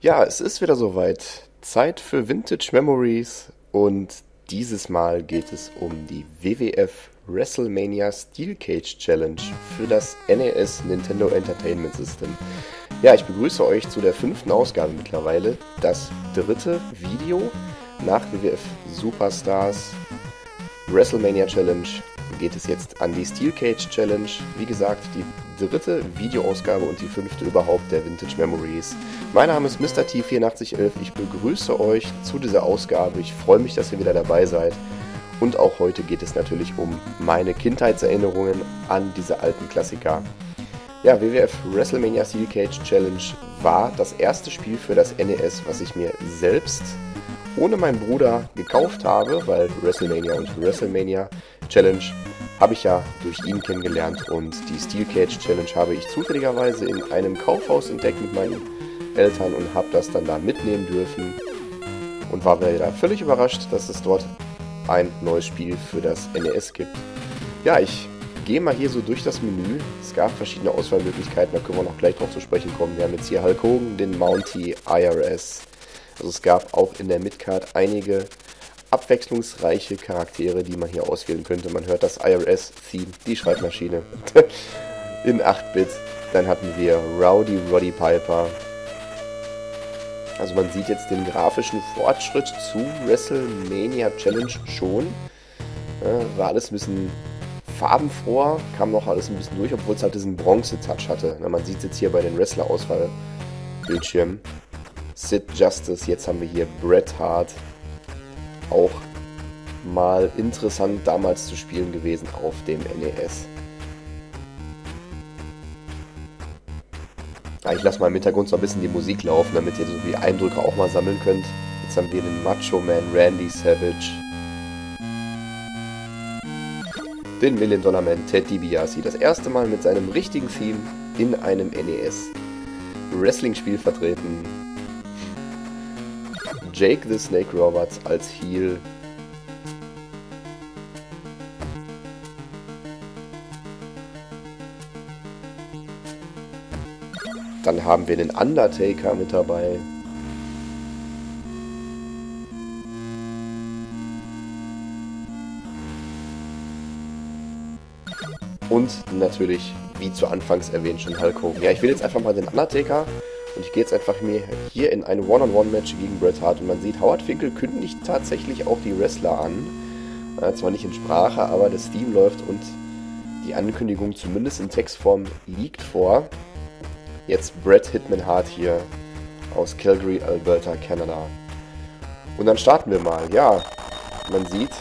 Ja, es ist wieder soweit. Zeit für Vintage Memories und dieses Mal geht es um die WWF WrestleMania Steel Cage Challenge für das NES Nintendo Entertainment System. Ja, ich begrüße euch zu der 5. Ausgabe mittlerweile, das dritte Video nach WWF Superstars WrestleMania Challenge. Geht es jetzt an die Steel Cage Challenge. Wie gesagt, die dritte Videoausgabe und die 5. überhaupt der Vintage Memories. Mein Name ist Mr. T8411. Ich begrüße euch zu dieser Ausgabe. Ich freue mich, dass ihr wieder dabei seid. Und auch heute geht es natürlich um meine Kindheitserinnerungen an diese alten Klassiker. Ja, WWF WrestleMania Steel Cage Challenge war das erste Spiel für das NES, was ich mir selbst ohne meinen Bruder gekauft habe, weil WrestleMania und WrestleMania Challenge habe ich ja durch ihn kennengelernt und die Steel Cage Challenge habe ich zufälligerweise in einem Kaufhaus entdeckt mit meinen Eltern und habe das dann da mitnehmen dürfen und war wieder völlig überrascht, dass es dort ein neues Spiel für das NES gibt. Ja, ich gehe mal hier so durch das Menü. Es gab verschiedene Auswahlmöglichkeiten, da können wir noch gleich drauf zu sprechen kommen. Wir haben jetzt hier Hulk Hogan, den Mountie, IRS. Also es gab auch in der Midcard einige abwechslungsreiche Charaktere, die man hier auswählen könnte. Man hört das IRS-Theme, die Schreibmaschine, in 8-Bit. Dann hatten wir Rowdy Roddy Piper. Also man sieht jetzt den grafischen Fortschritt zu WrestleMania Challenge schon. War alles ein bisschen farbenfroher, kam noch alles ein bisschen durch, obwohl es halt diesen Bronze-Touch hatte. Man sieht es jetzt hier bei den Wrestler-Auswahl-Bildschirmen. Sid Justice, jetzt haben wir hier Bret Hart. Auch mal interessant damals zu spielen gewesen auf dem NES. Ich lasse mal im Hintergrund so ein bisschen die Musik laufen, damit ihr so die Eindrücke auch mal sammeln könnt. Jetzt haben wir den Macho Man Randy Savage, den Million Dollar Man Ted DiBiase, das erste Mal mit seinem richtigen Theme in einem NES Wrestling-Spiel vertreten. Jake the Snake Roberts als Heel. Dann haben wir den Undertaker mit dabei. Und natürlich, wie zu Anfangs erwähnt, schon Hulk Hogan. Ja, ich will jetzt einfach mal den Undertaker und ich gehe jetzt einfach mir hier in eine One-on-One-Match gegen Bret Hart und man sieht, Howard Finkel kündigt tatsächlich auch die Wrestler an. Zwar nicht in Sprache, aber das Theme läuft und die Ankündigung zumindest in Textform liegt vor. Jetzt Bret Hitman Hart hier aus Calgary, Alberta, Kanada. Und dann starten wir mal. Ja, man sieht,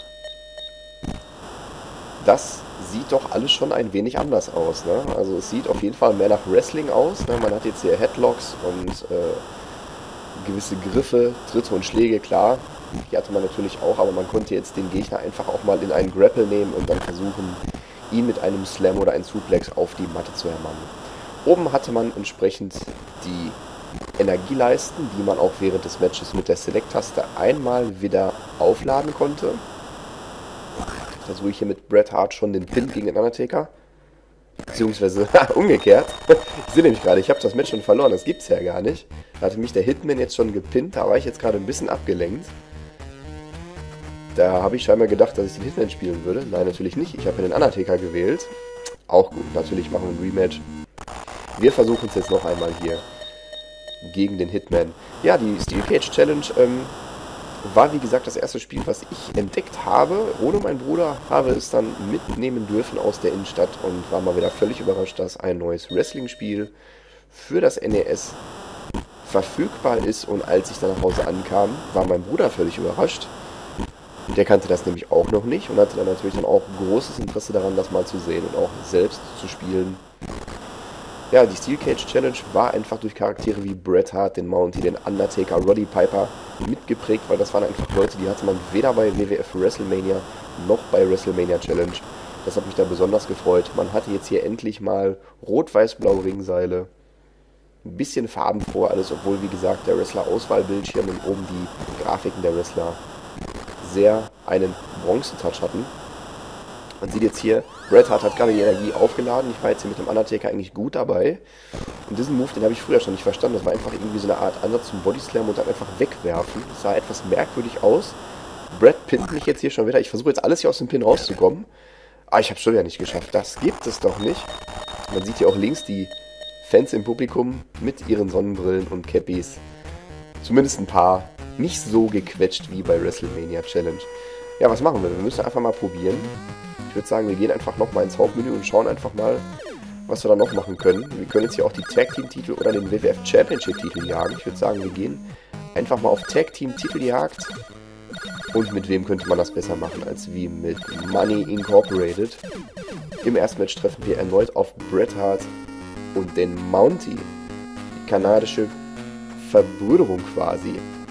das sieht doch alles schon ein wenig anders aus, ne? Also es sieht auf jeden Fall mehr nach Wrestling aus, ne? Man hat jetzt hier Headlocks und gewisse Griffe, Tritte und Schläge, klar. Die hatte man natürlich auch, aber man konnte jetzt den Gegner einfach auch mal in einen Grapple nehmen und dann versuchen, ihn mit einem Slam oder einem Suplex auf die Matte zu hämmern. Oben hatte man entsprechend die Energieleisten, die man auch während des Matches mit der Select-Taste einmal wieder aufladen konnte. Versuche ich hier mit Bret Hart schon den Pin gegen den Undertaker. Beziehungsweise umgekehrt. Ich sehe nämlich gerade, ich habe das Match schon verloren, das gibt's ja gar nicht. Da hatte mich der Hitman jetzt schon gepinnt, da war ich jetzt gerade ein bisschen abgelenkt. Da habe ich scheinbar gedacht, dass ich den Hitman spielen würde. Nein, natürlich nicht. Ich habe den Undertaker gewählt. Auch gut, natürlich machen wir ein Rematch. Wir versuchen es jetzt noch einmal hier gegen den Hitman. Ja, die Steel Cage Challenge war wie gesagt das erste Spiel, was ich entdeckt habe. Ohne meinen Bruder habe es dann mitnehmen dürfen aus der Innenstadt und war mal wieder völlig überrascht, dass ein neues Wrestling-Spiel für das NES verfügbar ist. Und als ich dann nach Hause ankam, war mein Bruder völlig überrascht. Der kannte das nämlich auch noch nicht und hatte dann natürlich dann auch großes Interesse daran, das mal zu sehen und auch selbst zu spielen. Ja, die Steel Cage Challenge war einfach durch Charaktere wie Bret Hart, den Mountie, den Undertaker, Roddy Piper mitgeprägt, weil das waren einfach Leute, die hatte man weder bei WWF WrestleMania noch bei WrestleMania Challenge. Das hat mich da besonders gefreut. Man hatte jetzt hier endlich mal rot-weiß-blau Ringseile, ein bisschen farbenfroh alles, obwohl wie gesagt der Wrestler-Auswahlbildschirm und oben die Grafiken der Wrestler sehr einen Bronze-Touch hatten. Man sieht jetzt hier, Bret Hart hat gerade die Energie aufgeladen. Ich war jetzt hier mit dem Undertaker eigentlich gut dabei. Und diesen Move, den habe ich früher schon nicht verstanden. Das war einfach irgendwie so eine Art Ansatz zum Bodyslam und dann einfach wegwerfen. Das sah etwas merkwürdig aus. Brad pinnt mich jetzt hier schon wieder. Ich versuche jetzt alles hier aus dem Pin rauszukommen. Aber ich habe es schon wieder nicht geschafft. Das gibt es doch nicht. Man sieht hier auch links die Fans im Publikum mit ihren Sonnenbrillen und Cappies. Zumindest ein paar. Nicht so gequetscht wie bei WrestleMania Challenge. Ja, was machen wir? Wir müssen einfach mal probieren. Ich würde sagen, wir gehen einfach nochmal ins Hauptmenü und schauen einfach mal, was wir da noch machen können. Wir können jetzt hier auch die Tag Team Titel oder den WWF Championship Titel jagen. Ich würde sagen, wir gehen einfach mal auf Tag Team Titeljagd. Und mit wem könnte man das besser machen als wie mit Money Incorporated. Im ersten Match treffen wir erneut auf Bret Hart und den Mountie. Die kanadische Verbrüderung quasi.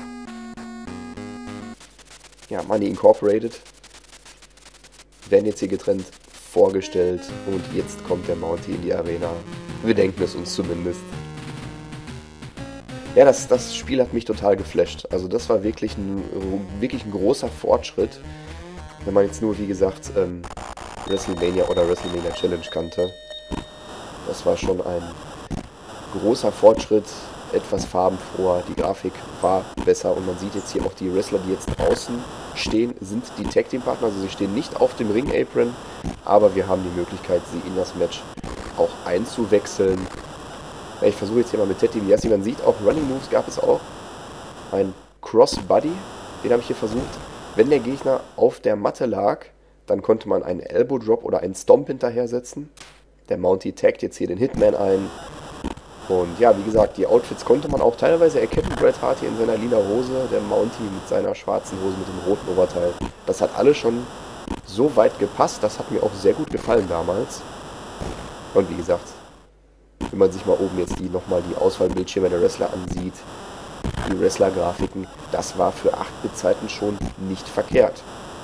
Ja, Money Incorporated werden jetzt hier getrennt vorgestellt und jetzt kommt der Mountie in die Arena. Wir denken es uns zumindest. Ja, das Spiel hat mich total geflasht. Also das war wirklich ein großer Fortschritt, wenn man jetzt nur, wie gesagt, WrestleMania oder WrestleMania Challenge kannte. Das war schon ein großer Fortschritt, etwas farbenfroher, die Grafik war besser und man sieht jetzt hier auch die Wrestler, die jetzt draußen stehen, sind die Tag Team Partner, also sie stehen nicht auf dem Ring Apron, aber wir haben die Möglichkeit, sie in das Match auch einzuwechseln. Ja, ich versuche jetzt hier mal mit Ted DiBiase, man sieht auch Running Moves gab es auch, ein Crossbody, den habe ich hier versucht. Wenn der Gegner auf der Matte lag, dann konnte man einen Elbow Drop oder einen Stomp hinterher setzen. Der Mountie taggt jetzt hier den Hitman ein. Und ja, wie gesagt, die Outfits konnte man auch teilweise erkennen. Bret Hart hier in seiner lila Hose, der Mountie mit seiner schwarzen Hose mit dem roten Oberteil. Das hat alles schon so weit gepasst. Das hat mir auch sehr gut gefallen damals. Und wie gesagt, wenn man sich mal oben jetzt nochmal die Auswahlbildschirme der Wrestler ansieht, die Wrestler-Grafiken, das war für 8-Bit-Zeiten schon nicht verkehrt.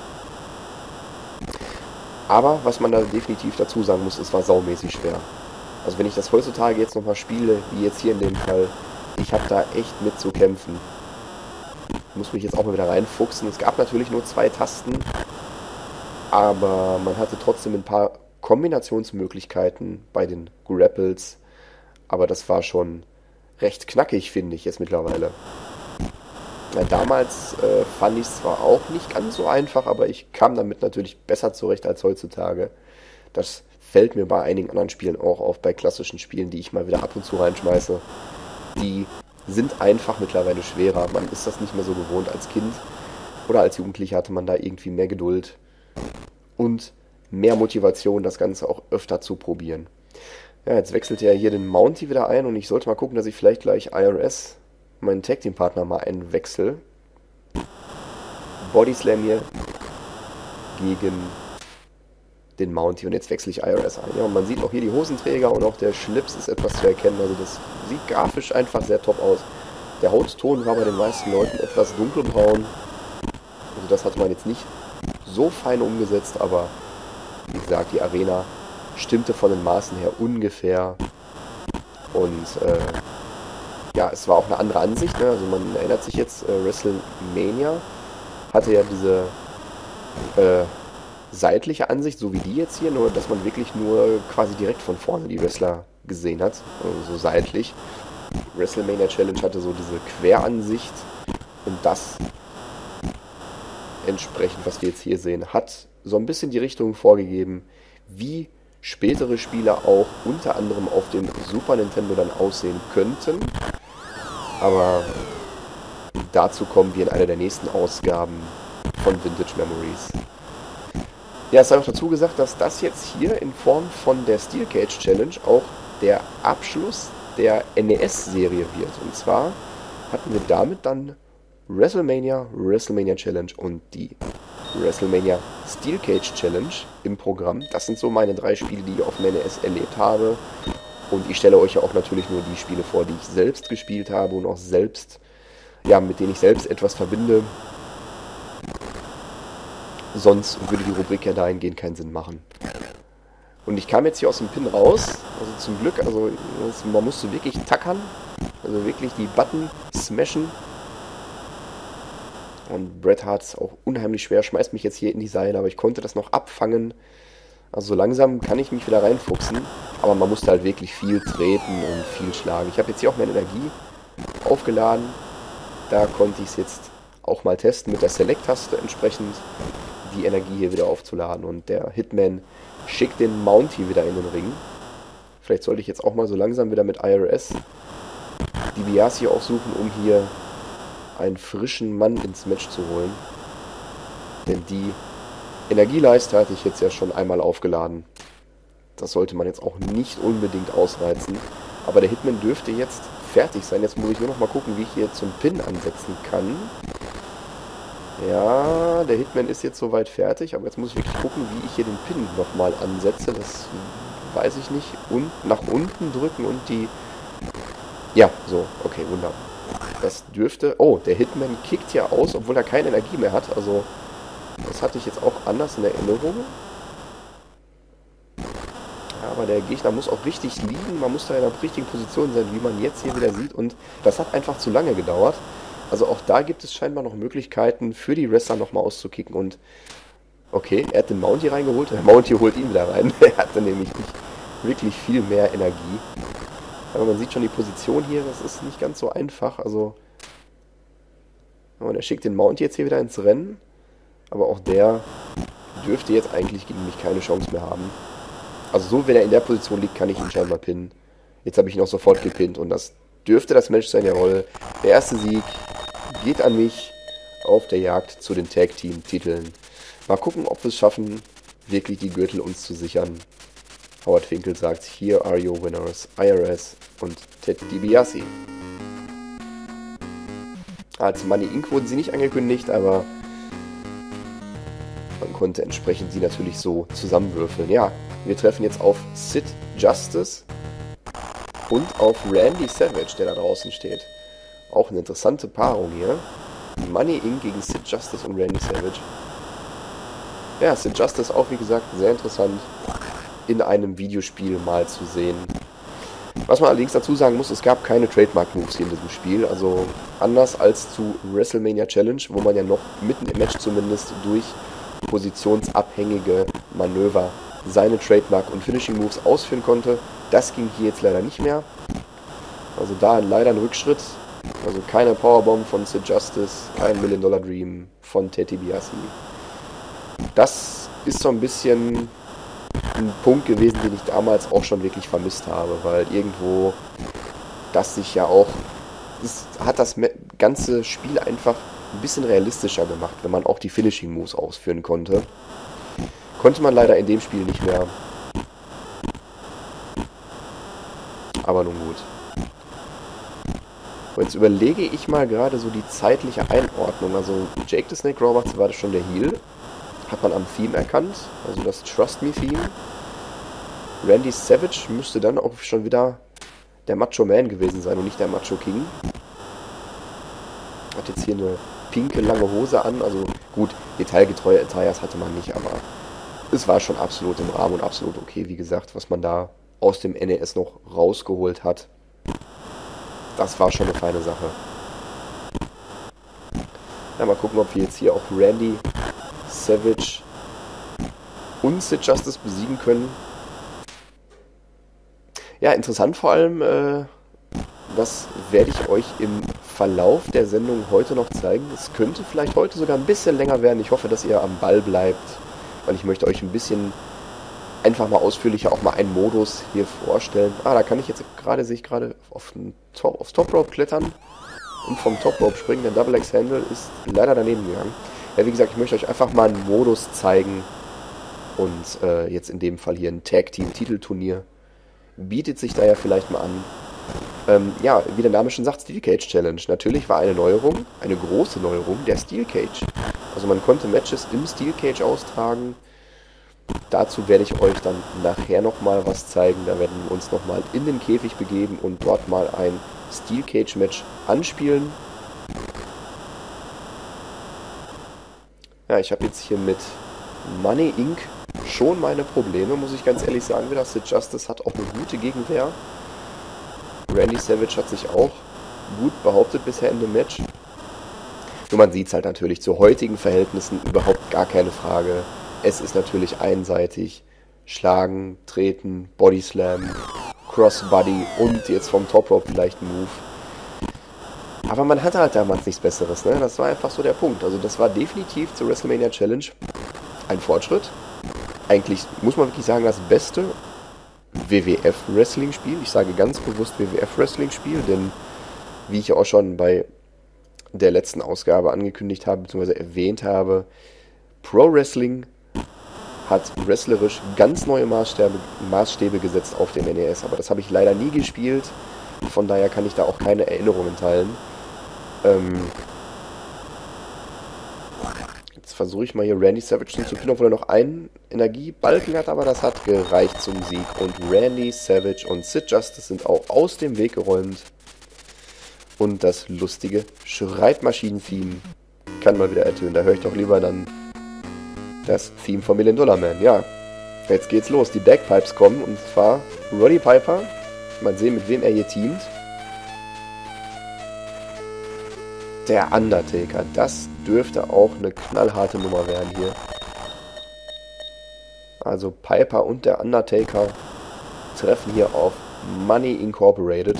Aber was man da definitiv dazu sagen muss, es war saumäßig schwer. Also wenn ich das heutzutage jetzt nochmal spiele, wie jetzt hier in dem Fall, ich habe da echt mit zu kämpfen. Ich muss mich jetzt auch mal wieder reinfuchsen. Es gab natürlich nur 2 Tasten, aber man hatte trotzdem ein paar Kombinationsmöglichkeiten bei den Grapples. Aber das war schon recht knackig, finde ich jetzt mittlerweile. Ja, damals fand ich es zwar auch nicht ganz so einfach, aber ich kam damit natürlich besser zurecht als heutzutage. Das fällt mir bei einigen anderen Spielen auch auf, bei klassischen Spielen, die ich mal wieder ab und zu reinschmeiße. Die sind einfach mittlerweile schwerer. Man ist das nicht mehr so gewohnt als Kind. Oder als Jugendlicher hatte man da irgendwie mehr Geduld und mehr Motivation, das Ganze auch öfter zu probieren. Ja, jetzt wechselt er hier den Mountie wieder ein und ich sollte mal gucken, dass ich vielleicht gleich IRS, meinen Tag Team Partner, mal einwechsel. Bodyslam hier gegen den Mountie und jetzt wechsle ich IRS ein. Ja, und man sieht auch hier die Hosenträger und auch der Schlips ist etwas zu erkennen. Also das sieht grafisch einfach sehr top aus. Der Hautton war bei den meisten Leuten etwas dunkelbraun. Also das hatte man jetzt nicht so fein umgesetzt, aber wie gesagt, die Arena stimmte von den Maßen her ungefähr. Und ja, es war auch eine andere Ansicht. Ne? Also man erinnert sich jetzt, WrestleMania hatte ja diese seitliche Ansicht, so wie die jetzt hier, nur dass man wirklich nur quasi direkt von vorne die Wrestler gesehen hat, also so seitlich. WrestleMania Challenge hatte so diese Queransicht und das entsprechend, was wir jetzt hier sehen, hat so ein bisschen die Richtung vorgegeben, wie spätere Spiele auch unter anderem auf dem Super Nintendo dann aussehen könnten. Aber dazu kommen wir in einer der nächsten Ausgaben von Vintage Memories. Ja, es sei auch dazu gesagt, dass das jetzt hier in Form von der Steel Cage Challenge auch der Abschluss der NES-Serie wird. Und zwar hatten wir damit dann WrestleMania, WrestleMania Challenge und die WrestleMania Steel Cage Challenge im Programm. Das sind so meine 3 Spiele, die ich auf dem NES erlebt habe. Und ich stelle euch ja auch natürlich nur die Spiele vor, die ich selbst gespielt habe und auch selbst, ja, mit denen ich selbst etwas verbinde. Sonst würde die Rubrik ja dahingehend keinen Sinn machen. Und ich kam jetzt hier aus dem Pin raus, also zum Glück, also man musste wirklich tackern, also wirklich die Button smashen. Und Bret Hart ist auch unheimlich schwer, schmeißt mich jetzt hier in die Seile, aber ich konnte das noch abfangen. Also so langsam kann ich mich wieder reinfuchsen. Aber man musste halt wirklich viel treten und viel schlagen. Ich habe jetzt hier auch meine Energie aufgeladen. Da konnte ich es jetzt auch mal testen mit der Select-Taste entsprechend die Energie hier wieder aufzuladen. Und der Hitman schickt den Mountie wieder in den Ring. Vielleicht sollte ich jetzt auch mal so langsam wieder mit IRS DiBiase aufsuchen, um hier einen frischen Mann ins Match zu holen. Denn die Energieleiste hatte ich jetzt ja schon einmal aufgeladen. Das sollte man jetzt auch nicht unbedingt ausreizen. Aber der Hitman dürfte jetzt fertig sein. Jetzt muss ich nur noch mal gucken, wie ich hier zum Pin ansetzen kann. Ja, der Hitman ist jetzt soweit fertig. Aber jetzt muss ich wirklich gucken, wie ich hier den Pin nochmal ansetze. Das weiß ich nicht. Und nach unten drücken und die... Ja, so. Okay, wunderbar. Das dürfte... Oh, der Hitman kickt ja aus, obwohl er keine Energie mehr hat. Also, das hatte ich jetzt auch anders in Erinnerung. Aber der Gegner muss auch richtig liegen, man muss da in der richtigen Position sein, wie man jetzt hier wieder sieht. Und das hat einfach zu lange gedauert. Also auch da gibt es scheinbar noch Möglichkeiten für die Wrestler nochmal auszukicken. Und okay, er hat den Mountie reingeholt. Der Mountie holt ihn wieder rein. Er hatte nämlich nicht wirklich viel mehr Energie. Aber man sieht schon die Position hier, das ist nicht ganz so einfach. Also, und er schickt den Mountie jetzt hier wieder ins Rennen. Aber auch der dürfte jetzt eigentlich gegen mich keine Chance mehr haben. Also so, wenn er in der Position liegt, kann ich ihn scheinbar pinnen. Jetzt habe ich ihn auch sofort gepinnt und das dürfte das Match sein, jawohl. Der erste Sieg geht an mich auf der Jagd zu den Tag-Team-Titeln. Mal gucken, ob wir es schaffen, wirklich die Gürtel uns zu sichern. Howard Finkel sagt, here are your winners, IRS und Ted DiBiase. Als Money Inc. wurden sie nicht angekündigt, aber man konnte entsprechend die natürlich so zusammenwürfeln. Ja, wir treffen jetzt auf Sid Justice und auf Randy Savage, der da draußen steht. Auch eine interessante Paarung hier. Money Inc. gegen Sid Justice und Randy Savage. Ja, Sid Justice auch, wie gesagt, sehr interessant in einem Videospiel mal zu sehen. Was man allerdings dazu sagen muss, es gab keine Trademark-Moves hier in diesem Spiel. Also anders als zu WrestleMania Challenge, wo man ja noch mitten im Match zumindest durch positionsabhängige Manöver seine Trademark- und Finishing-Moves ausführen konnte. Das ging hier jetzt leider nicht mehr. Also da leider ein Rückschritt. Also keine Powerbomb von Sid Justice, kein Million-Dollar Dream von Ted DiBiase. Das ist so ein bisschen ein Punkt gewesen, den ich damals auch schon wirklich vermisst habe, weil irgendwo das sich ja auch, das hat das ganze Spiel einfach ein bisschen realistischer gemacht, wenn man auch die Finishing Moves ausführen konnte. Konnte man leider in dem Spiel nicht mehr. Aber nun gut. Und jetzt überlege ich mal gerade so die zeitliche Einordnung. Also Jake the Snake Roberts war das schon der Heel. Hat man am Theme erkannt. Also das Trust Me Theme. Randy Savage müsste dann auch schon wieder der Macho Man gewesen sein und nicht der Macho King. Hat jetzt hier eine pinke, lange Hose an. Also gut, detailgetreue Attires hatte man nicht, aber es war schon absolut im Rahmen und absolut okay, wie gesagt, was man da aus dem NES noch rausgeholt hat. Das war schon eine feine Sache. Ja, mal gucken, ob wir jetzt hier auch Randy Savage und Sid Justice besiegen können. Ja, interessant vor allem, das werde ich euch im Verlauf der Sendung heute noch zeigen. Es könnte vielleicht heute sogar ein bisschen länger werden. Ich hoffe, dass ihr am Ball bleibt, weil ich möchte euch ein bisschen einfach mal ausführlicher auch mal einen Modus hier vorstellen. Ah, da kann ich jetzt gerade, sehe ich gerade, aufs Top Rope klettern und vom Top Rope springen. Der Double X Handle ist leider daneben gegangen. Ja, wie gesagt, ich möchte euch einfach mal einen Modus zeigen und jetzt in dem Fall hier ein Tag Team Titelturnier. Bietet sich da ja vielleicht mal an. Ja, wie der Name schon sagt, Steel Cage Challenge. Natürlich war eine Neuerung, eine große Neuerung, der Steel Cage. Also man konnte Matches im Steel Cage austragen. Dazu werde ich euch dann nachher nochmal was zeigen. Da werden wir uns nochmal in den Käfig begeben und dort mal ein Steel Cage Match anspielen. Ja, ich habe jetzt hier mit Money Inc. schon meine Probleme, muss ich ganz ehrlich sagen. Wieder Sid Justice hat auch eine gute Gegenwehr. Randy Savage hat sich auch gut behauptet bisher in dem Match. Nur man sieht es halt natürlich zu heutigen Verhältnissen überhaupt gar keine Frage. Es ist natürlich einseitig. Schlagen, Treten, Bodyslam, Crossbody und jetzt vom Top Rope vielleicht ein Move. Aber man hatte halt damals nichts Besseres, ne? Das war einfach so der Punkt. Also das war definitiv zur WrestleMania Challenge ein Fortschritt. Eigentlich muss man wirklich sagen, das beste WWF-Wrestling-Spiel. Ich sage ganz bewusst WWF-Wrestling-Spiel, denn wie ich auch schon bei der letzten Ausgabe angekündigt habe, beziehungsweise erwähnt habe, Pro Wrestling hat wrestlerisch ganz neue Maßstäbe gesetzt auf dem NES, aber das habe ich leider nie gespielt, von daher kann ich da auch keine Erinnerungen teilen. Jetzt versuche ich mal hier Randy Savage zu pinnen, obwohl er noch einen Energiebalken hat, aber das hat gereicht zum Sieg und Randy Savage und Sid Justice sind auch aus dem Weg geräumt und das lustige Schreibmaschinen-Theme kann mal wieder ertönen, da höre ich doch lieber dann das Theme von $1 Million Man. Ja, jetzt geht's los. Die Bagpipes kommen und zwar Roddy Piper. Mal sehen, mit wem er hier teamt. Der Undertaker. Das dürfte auch eine knallharte Nummer werden hier. Also Piper und der Undertaker treffen hier auf Money Incorporated.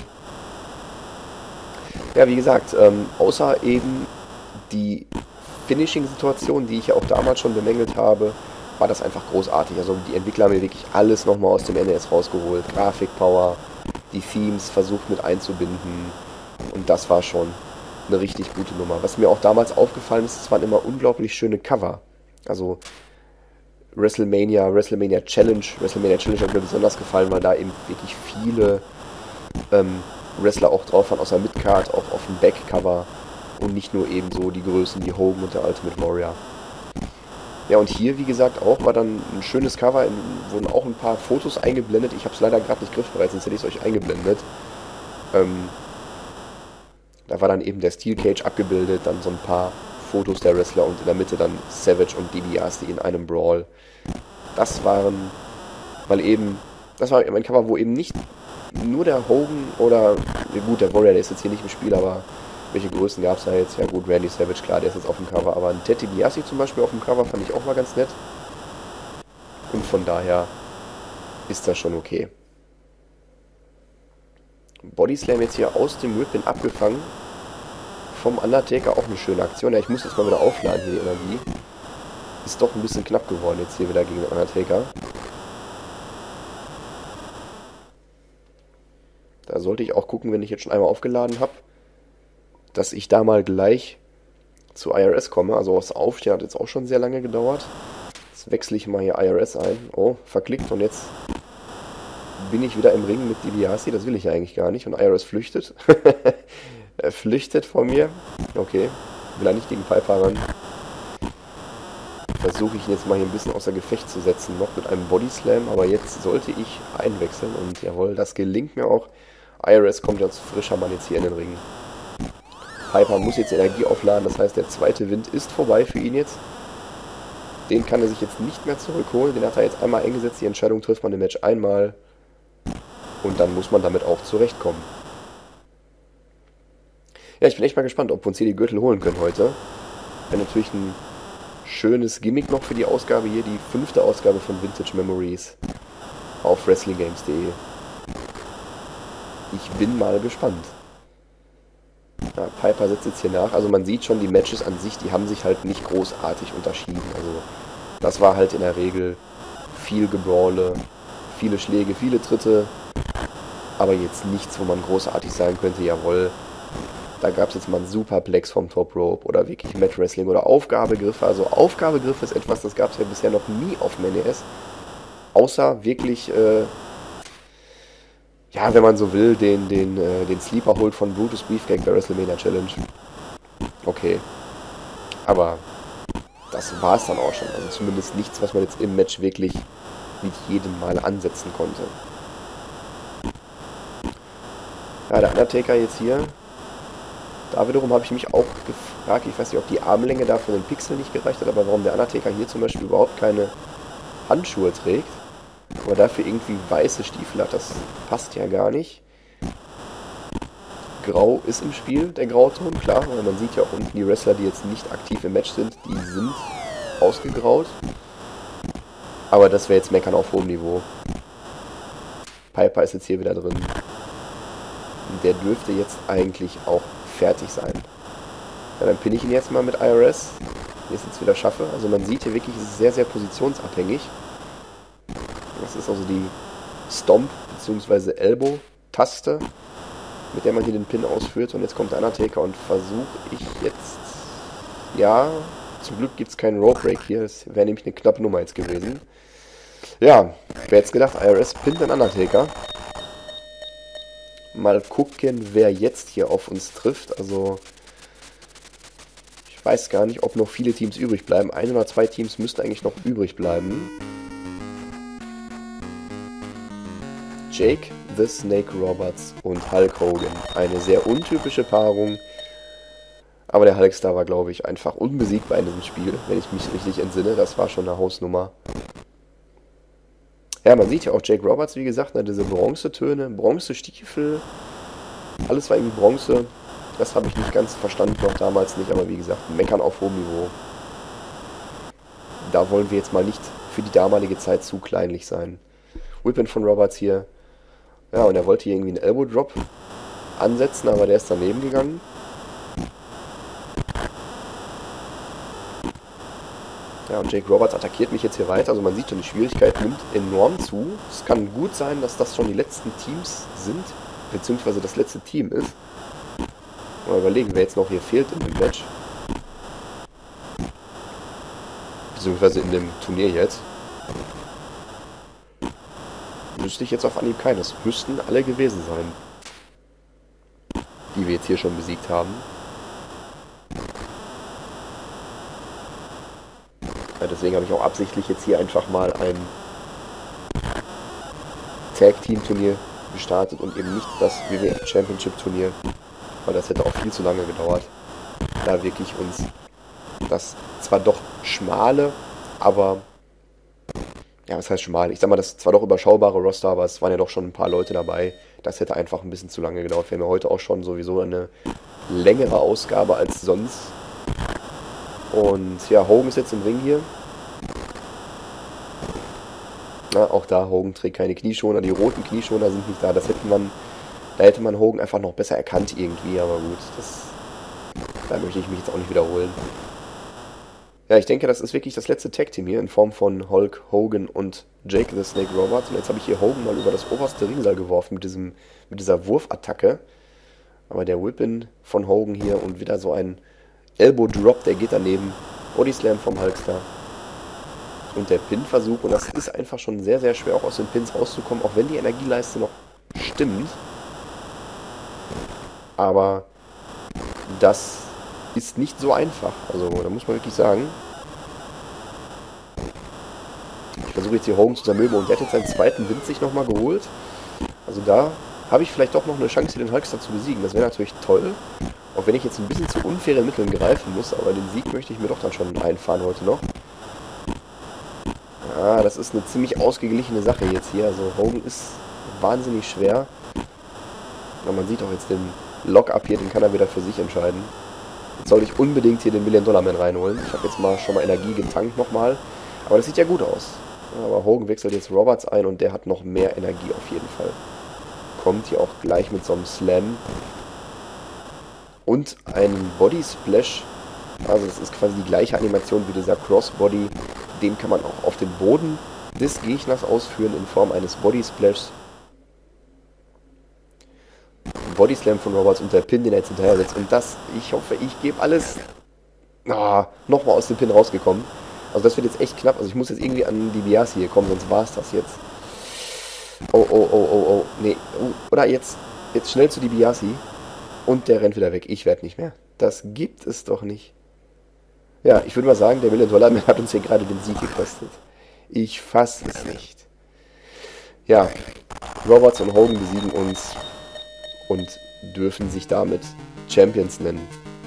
Ja, wie gesagt, außer eben die Finishing-Situation, die ich ja auch damals schon bemängelt habe, war das einfach großartig. Also die Entwickler haben mir wirklich alles nochmal aus dem NES rausgeholt. Grafikpower, die Themes versucht mit einzubinden und das war schon eine richtig gute Nummer. Was mir auch damals aufgefallen ist, es waren immer unglaublich schöne Cover. Also WrestleMania Challenge hat mir besonders gefallen, weil da eben wirklich viele Wrestler auch drauf waren, außer Midcard, auch auf dem Backcover. Und nicht nur eben so die Größen wie Hogan und der Ultimate Warrior. Ja, und hier, wie gesagt, auch war dann ein schönes Cover, wurden auch ein paar Fotos eingeblendet. Ich habe es leider gerade nicht griffbereit, sonst hätte ich es euch eingeblendet. Da war dann eben der Steel Cage abgebildet, dann so ein paar Fotos der Wrestler und in der Mitte dann Savage und DiBiase in einem Brawl. Das war ein Cover, wo eben nicht nur der Hogan oder, gut, der Warrior, der ist jetzt hier nicht im Spiel, aber welche Größen gab es da jetzt? Ja gut, Randy Savage, klar, der ist jetzt auf dem Cover, aber ein Ted DiBiase zum Beispiel auf dem Cover fand ich auch mal ganz nett. Und von daher ist das schon okay. Bodyslam jetzt hier aus dem Whip abgefangen. Vom Undertaker auch eine schöne Aktion. Ja, ich muss jetzt mal wieder aufladen hier die Energie. Ist doch ein bisschen knapp geworden jetzt hier wieder gegen den Undertaker. Da sollte ich auch gucken, wenn ich jetzt schon einmal aufgeladen habe, dass ich da mal gleich zu IRS komme. Also das Aufstehen hat jetzt auch schon sehr lange gedauert. Jetzt wechsle ich mal hier IRS ein. Oh, verklickt und jetzt bin ich wieder im Ring mit DiBiase. Das will ich ja eigentlich gar nicht. Und IRS flüchtet. Er flüchtet von mir. Okay, will er nicht gegen Piper ran. Versuche ich ihn jetzt mal hier ein bisschen außer Gefecht zu setzen. Noch mit einem Bodyslam. Aber jetzt sollte ich einwechseln. Und jawohl, das gelingt mir auch. IRS kommt als frischer Mann jetzt hier in den Ring. Piper muss jetzt Energie aufladen, das heißt, der zweite Wind ist vorbei für ihn jetzt. Den kann er sich jetzt nicht mehr zurückholen, den hat er jetzt einmal eingesetzt, die Entscheidung trifft man im Match einmal. Und dann muss man damit auch zurechtkommen. Ja, ich bin echt mal gespannt, ob wir uns hier die Gürtel holen können heute. Wäre natürlich ein schönes Gimmick noch für die Ausgabe hier, die 5. Ausgabe von Vintage Memories auf WrestlingGames.de. Ich bin mal gespannt. Ja, Piper setzt jetzt hier nach. Also man sieht schon, die Matches an sich, die haben sich halt nicht großartig unterschieden. Also das war halt in der Regel viel Gebrawle, viele Schläge, viele Tritte. Aber jetzt nichts, wo man großartig sagen könnte, jawohl, da gab es jetzt mal einen Superplex vom Top Rope oder wirklich Mat Wrestling oder Aufgabegriffe. Also Aufgabegriffe ist etwas, das gab es ja bisher noch nie auf dem NES. Außer wirklich, ja, wenn man so will, den Sleeper holt von Brutus Beefcake bei WrestleMania Challenge. Okay. Aber das war es dann auch schon. Also zumindest nichts, was man jetzt im Match wirklich mit jedem Mal ansetzen konnte. Ja, der Undertaker jetzt hier. Da wiederum habe ich mich auch gefragt, ich weiß nicht, ob die Armlänge da von den Pixeln nicht gereicht hat, aber warum der Undertaker hier zum Beispiel überhaupt keine Handschuhe trägt. Aber dafür irgendwie weiße Stiefel hat, das passt ja gar nicht. Grau ist im Spiel, der Grauton, klar. Und man sieht ja auch unten die Wrestler, die jetzt nicht aktiv im Match sind, die sind ausgegraut. Aber das wäre jetzt Meckern auf hohem Niveau. Piper ist jetzt hier wieder drin. Der dürfte jetzt eigentlich auch fertig sein. Ja, dann pinne ich ihn jetzt mal mit IRS. Wenn ich es jetzt wieder schaffe. Also man sieht hier wirklich, es ist sehr, sehr positionsabhängig. Das ist also die Stomp bzw. Elbow-Taste, mit der man hier den Pin ausführt. Und jetzt kommt der Undertaker und versuche ich jetzt... Ja, zum Glück gibt es keinen Rope Break hier. Das wäre nämlich eine knappe Nummer jetzt gewesen. Ja, wer jetzt gedacht, IRS pinnt den Undertaker. Mal gucken, wer jetzt hier auf uns trifft. Also, ich weiß gar nicht, ob noch viele Teams übrig bleiben. 1 oder 2 Teams müssten eigentlich noch übrig bleiben. Jake the Snake Roberts und Hulk Hogan. Eine sehr untypische Paarung. Aber der Hulkstar war, glaube ich, einfach unbesiegbar in diesem Spiel, wenn ich mich richtig entsinne. Das war schon eine Hausnummer. Ja, man sieht ja auch Jake Roberts, wie gesagt, ne, diese Bronzetöne, Bronzestiefel. Alles war irgendwie Bronze. Das habe ich nicht ganz verstanden, noch damals nicht. Aber wie gesagt, Meckern auf hohem Niveau. Da wollen wir jetzt mal nicht für die damalige Zeit zu kleinlich sein. Whip-In von Roberts hier. Ja, und er wollte hier irgendwie einen Elbow Drop ansetzen, aber der ist daneben gegangen. Ja, und Jake Roberts attackiert mich jetzt hier weiter. Also man sieht schon, die Schwierigkeit nimmt enorm zu. Es kann gut sein, dass das schon die letzten Teams sind, beziehungsweise das letzte Team ist. Mal überlegen, wer jetzt noch hier fehlt in dem Match. Beziehungsweise in dem Turnier jetzt. Wüsste ich jetzt auf Anhieb keinen. Das müssten alle gewesen sein, die wir jetzt hier schon besiegt haben. Ja, deswegen habe ich auch absichtlich jetzt hier einfach mal ein Tag-Team-Turnier gestartet und eben nicht das WWF Championship-Turnier, weil das hätte auch viel zu lange gedauert, da wirklich uns das zwar doch schmale, aber ja, was heißt schmal? Ich sag mal, das zwar doch überschaubare Roster, aber es waren ja doch schon ein paar Leute dabei. Das hätte einfach ein bisschen zu lange gedauert. Wir haben ja heute auch schon sowieso eine längere Ausgabe als sonst. Und ja, Hogan ist jetzt im Ring hier. Na, auch da, Hogan trägt keine Knieschoner. Die roten Knieschoner sind nicht da. Da hätte man Hogan einfach noch besser erkannt irgendwie. Aber gut, da möchte ich mich jetzt auch nicht wiederholen. Ja, ich denke, das ist wirklich das letzte Tag-Team hier in Form von Hulk Hogan und Jake the Snake Roberts. Und jetzt habe ich hier Hogan mal über das oberste Ringseil geworfen mit dieser Wurfattacke. Aber der Whip-In von Hogan hier und wieder so ein Elbow Drop, der geht daneben. Body Slam vom Hulkstar. Und der Pin-Versuch. Und das ist einfach schon sehr, sehr schwer, auch aus den Pins rauszukommen, auch wenn die Energieleiste noch stimmt. Aber das ist nicht so einfach. Also, da muss man wirklich sagen. Ich versuche jetzt hier Hogan zu zermürben und der hat jetzt seinen zweiten Wind sich nochmal geholt. Also da habe ich vielleicht doch noch eine Chance, den Hulkstar zu besiegen. Das wäre natürlich toll. Auch wenn ich jetzt ein bisschen zu unfairen Mitteln greifen muss, aber den Sieg möchte ich mir doch dann schon einfahren heute noch. Ja, das ist eine ziemlich ausgeglichene Sache jetzt hier. Also Hogan ist wahnsinnig schwer. Aber man sieht auch jetzt den Lock-Up hier, den kann er wieder für sich entscheiden. Jetzt soll ich unbedingt hier den $1-Million-Man reinholen. Ich habe jetzt schon mal Energie getankt nochmal. Aber das sieht ja gut aus. Aber Hogan wechselt jetzt Roberts ein und der hat noch mehr Energie auf jeden Fall. Kommt hier auch gleich mit so einem Slam. Und einen Body Splash. Also das ist quasi die gleiche Animation wie dieser Crossbody. Den kann man auch auf den Boden des Gegners ausführen in Form eines Body Splashs. Body Slam von Roberts und der Pin, den er jetzt hinterher setzt. Und das, ich hoffe, ich gebe alles nochmal aus dem Pin rausgekommen. Also das wird jetzt echt knapp. Also ich muss jetzt irgendwie an die DiBiase hier kommen, sonst war es das jetzt. Oh. Nee. Oder jetzt schnell zu DiBiase. Und der rennt wieder weg. Ich werde nicht mehr. Das gibt es doch nicht. Ja, ich würde mal sagen, der $1-Million-Man hat uns hier gerade den Sieg gekostet. Ich fasse es nicht. Ja, Roberts und Hogan besiegen uns und dürfen sich damit Champions nennen.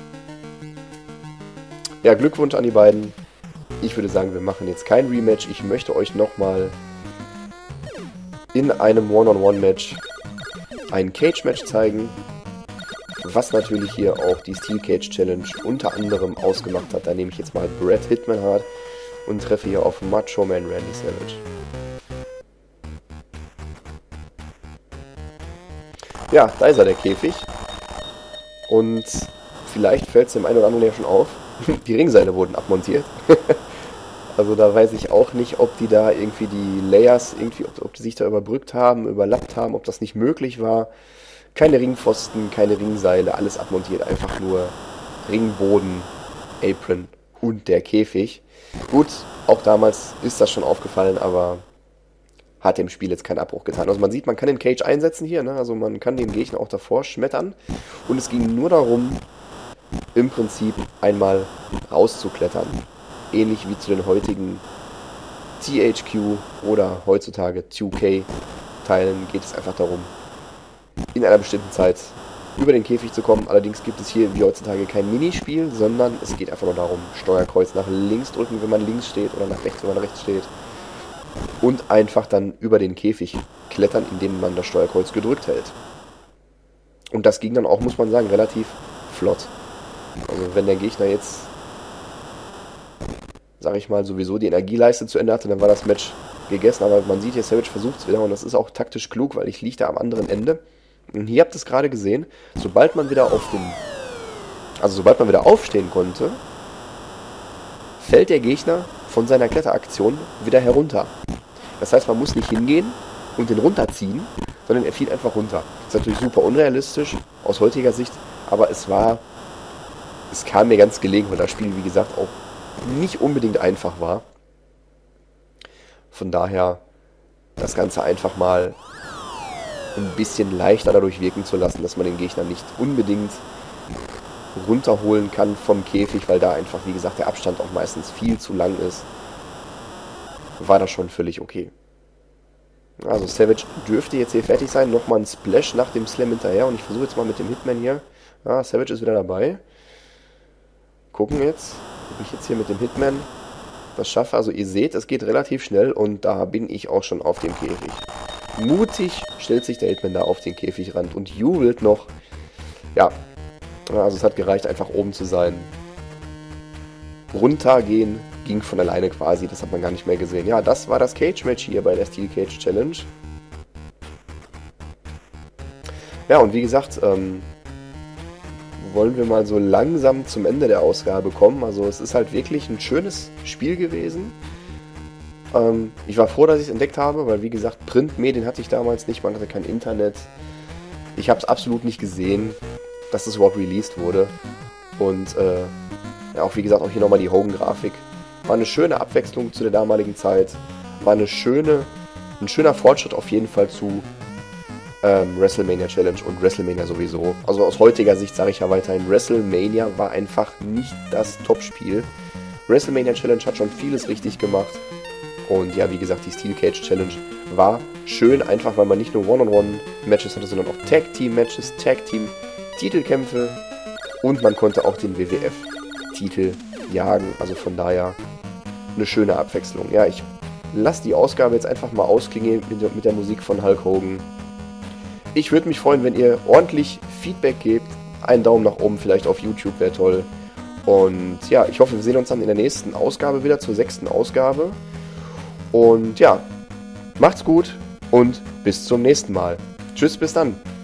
Ja, Glückwunsch an die beiden. Ich würde sagen, wir machen jetzt kein Rematch. Ich möchte euch nochmal in einem One-on-One-Match ein Cage-Match zeigen, was natürlich hier auch die Steel Cage Challenge unter anderem ausgemacht hat. Da nehme ich jetzt mal Bret Hitman Hart und treffe hier auf Macho Man Randy Savage. Ja, da ist er, der Käfig. Und vielleicht fällt es dem einen oder anderen ja schon auf, die Ringseile wurden abmontiert. Also da weiß ich auch nicht, ob die da irgendwie die Layers, ob die sich da überbrückt haben, überlappt haben, ob das nicht möglich war. Keine Ringpfosten, keine Ringseile, alles abmontiert, einfach nur Ringboden, Apron und der Käfig. Gut, auch damals ist das schon aufgefallen, aber hat dem Spiel jetzt keinen Abbruch getan. Also man sieht, man kann den Cage einsetzen hier, ne? Also man kann den Gegner auch davor schmettern. Und es ging nur darum, im Prinzip einmal rauszuklettern. Ähnlich wie zu den heutigen THQ oder heutzutage 2K-Teilen geht es einfach darum, in einer bestimmten Zeit über den Käfig zu kommen. Allerdings gibt es hier wie heutzutage kein Minispiel, sondern es geht einfach nur darum, Steuerkreuz nach links drücken, wenn man links steht, oder nach rechts, wenn man rechts steht. Und einfach dann über den Käfig klettern, indem man das Steuerkreuz gedrückt hält. Und das ging dann auch, muss man sagen, relativ flott. Also wenn der Gegner jetzt, sag ich mal, sowieso die Energieleiste zu Ende hatte, dann war das Match gegessen. Aber man sieht hier, Savage versucht es wieder und das ist auch taktisch klug, weil ich liege da am anderen Ende. Und hier habt ihr es gerade gesehen, sobald man wieder aufstehen konnte, fällt der Gegner von seiner Kletteraktion wieder herunter. Das heißt, man muss nicht hingehen und den runterziehen, sondern er fiel einfach runter. Das ist natürlich super unrealistisch aus heutiger Sicht, aber es kam mir ganz gelegen, weil das Spiel, wie gesagt, auch nicht unbedingt einfach war. Von daher das Ganze einfach mal ein bisschen leichter dadurch wirken zu lassen, dass man den Gegner nicht unbedingt runterholen kann vom Käfig, weil da einfach, wie gesagt, der Abstand auch meistens viel zu lang ist, war das schon völlig okay. Also Savage dürfte jetzt hier fertig sein. Nochmal ein Splash nach dem Slam hinterher und ich versuche jetzt mal mit dem Hitman hier. Ja, Savage ist wieder dabei. Gucken jetzt, ob ich jetzt hier mit dem Hitman das schaffe. Also ihr seht, es geht relativ schnell und da bin ich auch schon auf dem Käfig. Mutig stellt sich der Hitman da auf den Käfigrand und jubelt noch. Ja, also es hat gereicht, einfach oben zu sein. Runtergehen ging von alleine quasi, das hat man gar nicht mehr gesehen. Ja, das war das Cage-Match hier bei der Steel Cage Challenge. Ja, und wie gesagt, wollen wir mal so langsam zum Ende der Ausgabe kommen. Also es ist halt wirklich ein schönes Spiel gewesen. Ich war froh, dass ich es entdeckt habe, weil wie gesagt, Printmedien hatte ich damals nicht, man hatte kein Internet. Ich habe es absolut nicht gesehen, dass es überhaupt released wurde. Und ja, auch wie gesagt, auch hier nochmal die Hogan-Grafik. War eine schöne Abwechslung zu der damaligen Zeit. War ein schöner Fortschritt auf jeden Fall zu WrestleMania Challenge und WrestleMania sowieso. Also aus heutiger Sicht sage ich ja weiterhin, WrestleMania war einfach nicht das Top-Spiel. WrestleMania Challenge hat schon vieles richtig gemacht. Und ja, wie gesagt, die Steel Cage Challenge war schön, einfach weil man nicht nur One-on-One-Matches hatte, sondern auch Tag-Team-Matches, Tag-Team-Titelkämpfe und man konnte auch den WWF-Titel jagen. Also von daher eine schöne Abwechslung. Ja, ich lasse die Ausgabe jetzt einfach mal ausklingen mit der Musik von Hulk Hogan. Ich würde mich freuen, wenn ihr ordentlich Feedback gebt. Einen Daumen nach oben vielleicht auf YouTube wäre toll. Und ja, ich hoffe, wir sehen uns dann in der nächsten Ausgabe wieder, zur 6. Ausgabe. Und ja, macht's gut und bis zum nächsten Mal. Tschüss, bis dann.